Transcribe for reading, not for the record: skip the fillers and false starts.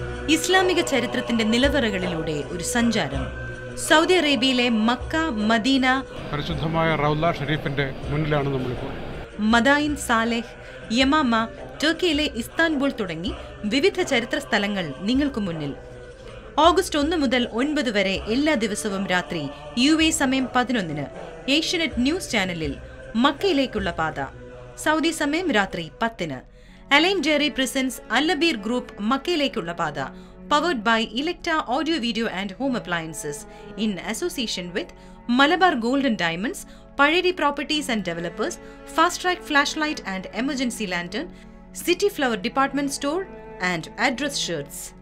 ഇസ്ലാമിക ചരിത്രത്തിന്റെ നിലവറകളിലൂടെ ഒരു സഞ്ചാരം. സൗദി അറേബ്യയിലെ മക്ക, മദീന, പരിശുദ്ധമായ റൗള ഷരീഫിന്റെ മുന്നിലാണ് നമ്മളിപ്പോൾ. മദായിൻ, സാലെഹ്, യമാമ, ടർക്കിയിലെ ഇസ്താൻബുൾ തുടങ്ങി വിവിധ ചരിത്ര സ്ഥലങ്ങൾ നിങ്ങൾക്ക് മുന്നിൽ. ഓഗസ്റ്റ് 1 മുതൽ 9 വരെ എല്ലാ ദിവസവും രാത്രി UAE സമയം 11-ന് ഏഷ്യാനെറ്റ് ന്യൂസ് ചാനലിൽ മക്കയിലേക്കുള്ള പാത. സൗദി സമയം രാത്രി 10-ന്. അലൈൻ ഡയറി പ്രസൻസ് അല്ലബീർ ഗ്രൂപ്പ് മക്കയിലേക്കുള്ള പാത. Powered by Electa Audio Video and Home Appliances in association with Malabar Gold and Diamonds, Paredi Properties and Developers, Fast Track Flashlight and Emergency Lantern, City Flower Department Store and Address Shirts.